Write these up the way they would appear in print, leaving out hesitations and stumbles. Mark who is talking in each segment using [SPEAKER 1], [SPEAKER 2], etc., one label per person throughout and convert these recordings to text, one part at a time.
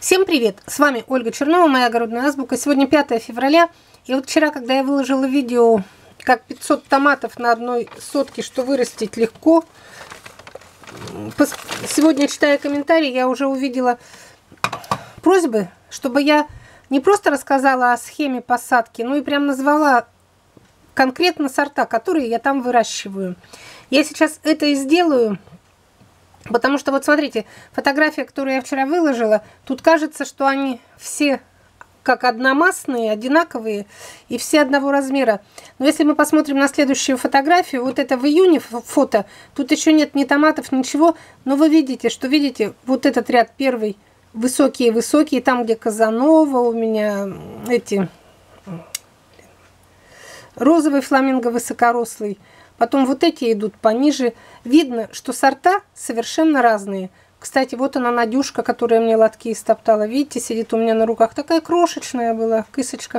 [SPEAKER 1] Всем привет! С вами Ольга Чернова, моя огородная азбука. Сегодня 5 февраля. И вот вчера, когда я выложила видео, как 500 томатов на одной сотке, что вырастить легко, сегодня, читая комментарии, я уже увидела просьбы, чтобы я не просто рассказала о схеме посадки, но и прям назвала конкретно сорта, которые я там выращиваю. Я сейчас это и сделаю. Потому что, вот смотрите, фотография, которую я вчера выложила, тут кажется, что они все как одномастные, одинаковые, и все одного размера. Но если мы посмотрим на следующую фотографию, вот это в июне фото, тут еще нет ни томатов, ничего, но вы видите, что видите, вот этот ряд первый, высокие-высокие, там, где Казанова, у меня эти розовый фламинго высокорослый. Потом вот эти идут пониже. Видно, что сорта совершенно разные. Кстати, вот она, Надюшка, которая мне лотки истоптала. Видите, сидит у меня на руках. Такая крошечная была, кисочка.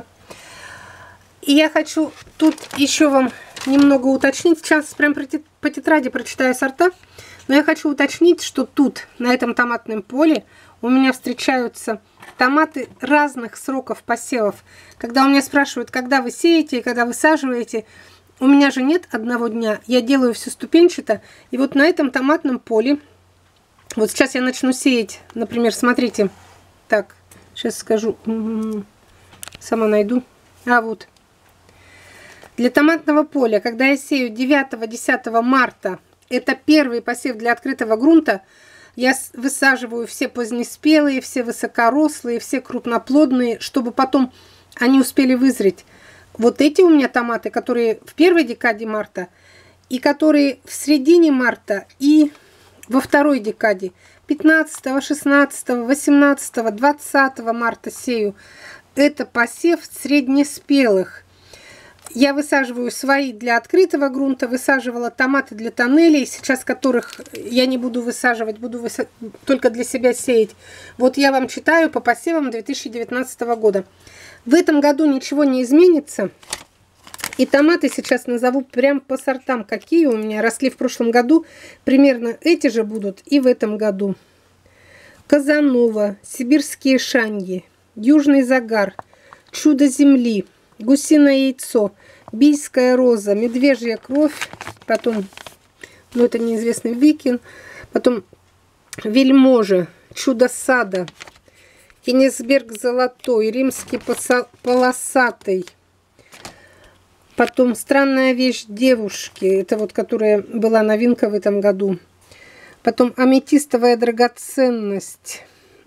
[SPEAKER 1] И я хочу тут еще вам немного уточнить. Сейчас прям по тетради прочитаю сорта. Но я хочу уточнить, что тут, на этом томатном поле, у меня встречаются томаты разных сроков посевов. Когда у меня спрашивают, когда вы сеете и когда высаживаете, у меня же нет одного дня, я делаю все ступенчато. И вот на этом томатном поле, вот сейчас я начну сеять, например, смотрите, так, сейчас скажу, сама найду, вот. Для томатного поля, когда я сею 9-10 марта, это первый посев для открытого грунта, я высаживаю все позднеспелые, все высокорослые, все крупноплодные, чтобы потом они успели вызреть. Вот эти у меня томаты, которые в первой декаде марта, и которые в середине марта, и во второй декаде, 15, 16, 18, 20 марта сею. Это посев среднеспелых. Я высаживаю свои для открытого грунта, высаживала томаты для тоннелей, сейчас которых я не буду высаживать, буду только для себя сеять. Вот я вам читаю по посевам 2019 года. В этом году ничего не изменится. И томаты сейчас назову прям по сортам, какие у меня росли в прошлом году. Примерно эти же будут и в этом году. Казанова, сибирские шаньи, южный загар, чудо земли, гусиное яйцо, бийская роза, медвежья кровь, потом, ну это неизвестный викинг, потом вельможа, чудо сада, Кенигсберг золотой, римский полосатый. Потом странная вещь девушки. Это вот, которая была новинка в этом году. Потом аметистовая драгоценность.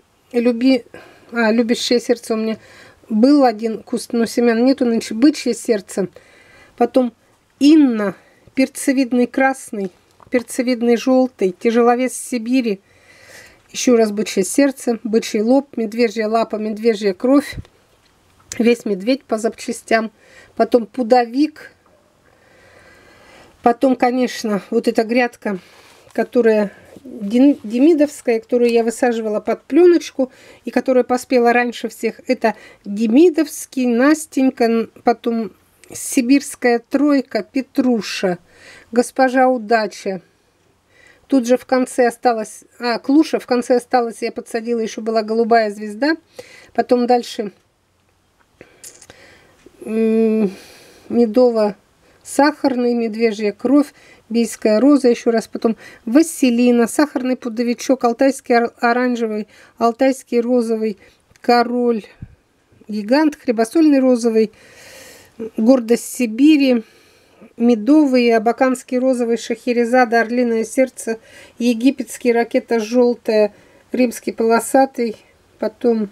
[SPEAKER 1] Любящее сердце у меня был один куст, но семян нету, нынче бычье сердце. Потом Инна, перцевидный красный, перцевидный желтый, тяжеловес Сибири. Еще раз бычье сердце, бычий лоб, медвежья лапа, медвежья кровь, весь медведь по запчастям. Потом пудовик. Потом, конечно, вот эта грядка, которая демидовская, которую я высаживала под пленочку и которая поспела раньше всех. Это демидовский, Настенька, потом сибирская тройка, Петруша, госпожа удача. Тут же в конце осталось, клуша, в конце осталось, я подсадила, еще была голубая звезда. Потом дальше медово-сахарный, медвежья кровь, бийская роза, еще раз. Потом василина, сахарный пудовичок, алтайский оранжевый, алтайский розовый, король, гигант, хлебосольный розовый, гордость Сибири, медовый, абаканский розовый, шахерезада, орлиное сердце, египетский ракета желтая, римский полосатый, потом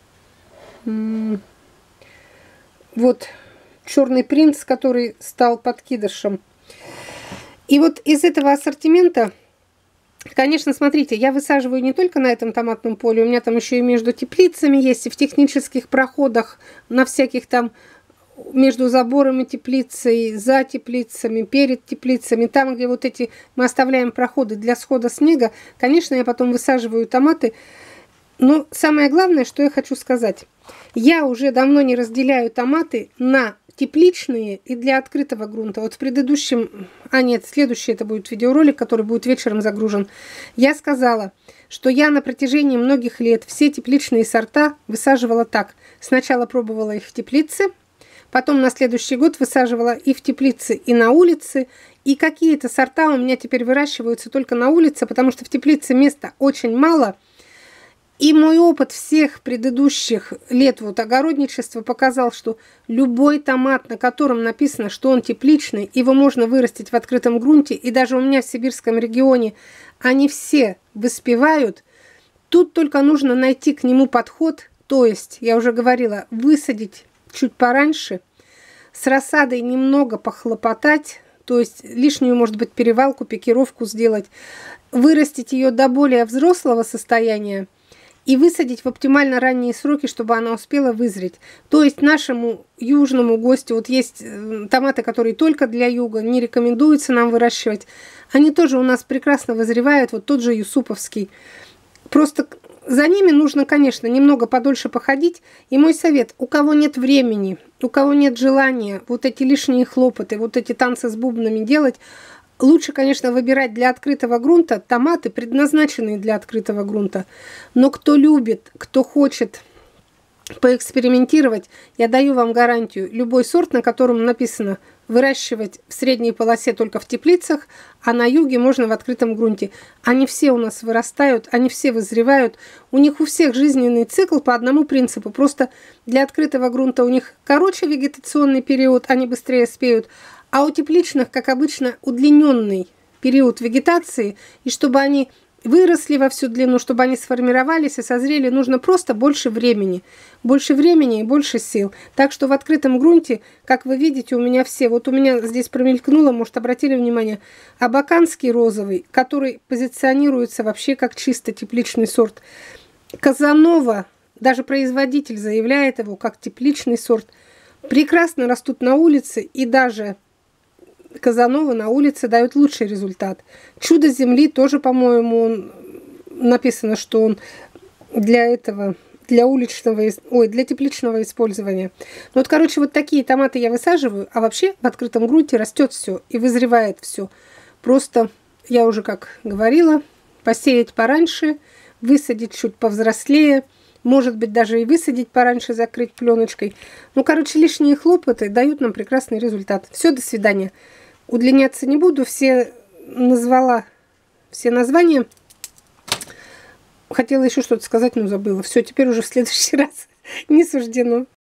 [SPEAKER 1] вот черный принц, который стал подкидышем. И вот из этого ассортимента, конечно, смотрите, я высаживаю не только на этом томатном поле, у меня там еще и между теплицами есть, и в технических проходах, на всяких там между заборами теплицей, за теплицами, перед теплицами, там, где вот эти мы оставляем проходы для схода снега, конечно, я потом высаживаю томаты. Но самое главное, что я хочу сказать. Я уже давно не разделяю томаты на тепличные и для открытого грунта. Вот в предыдущем, нет, следующий это будет видеоролик, который будет вечером загружен. Я сказала, что я на протяжении многих лет все тепличные сорта высаживала так. Сначала пробовала их в теплице, потом на следующий год высаживала и в теплице, и на улице. И какие-то сорта у меня теперь выращиваются только на улице, потому что в теплице места очень мало. И мой опыт всех предыдущих лет вот огородничества показал, что любой томат, на котором написано, что он тепличный, его можно вырастить в открытом грунте, и даже у меня в сибирском регионе они все выспевают. Тут только нужно найти к нему подход, то есть, я уже говорила, высадить чуть пораньше, с рассадой немного похлопотать, то есть лишнюю, может быть, перевалку, пикировку сделать, вырастить ее до более взрослого состояния, и высадить в оптимально ранние сроки, чтобы она успела вызреть. То есть нашему южному гостю, вот есть томаты, которые только для юга, не рекомендуется нам выращивать. Они тоже у нас прекрасно вызревают, вот тот же юсуповский. Просто за ними нужно, конечно, немного подольше походить. И мой совет, у кого нет времени, у кого нет желания вот эти лишние хлопоты, вот эти танцы с бубнами делать, лучше, конечно, выбирать для открытого грунта томаты, предназначенные для открытого грунта. Но кто любит, кто хочет поэкспериментировать, я даю вам гарантию. Любой сорт, на котором написано выращивать в средней полосе только в теплицах, а на юге можно в открытом грунте. Они все у нас вырастают, они все вызревают. У них у всех жизненный цикл по одному принципу. Просто для открытого грунта у них короче вегетационный период, они быстрее спеют. А у тепличных, как обычно, удлиненный период вегетации, и чтобы они выросли во всю длину, чтобы они сформировались и созрели, нужно просто больше времени. Больше времени и больше сил. Так что в открытом грунте, как вы видите, у меня все, вот у меня здесь промелькнуло, может, обратили внимание, абаканский розовый, который позиционируется вообще как чисто тепличный сорт. Казанова, даже производитель заявляет его как тепличный сорт, прекрасно растут на улице, и даже Казанова на улице дает лучший результат. Чудо земли тоже, по-моему, написано, что он для этого, для уличного, для тепличного использования. Ну вот, короче, вот такие томаты я высаживаю, а вообще в открытом грунте растет все и вызревает все. Просто, я уже как говорила, посеять пораньше, высадить чуть повзрослее, может быть, даже и высадить пораньше, закрыть пленочкой. Ну, короче, лишние хлопоты дают нам прекрасный результат. Все, до свидания. Удлиняться не буду, все назвала, все названия. Хотела еще что-то сказать, но забыла. Все, теперь уже в следующий раз не суждено.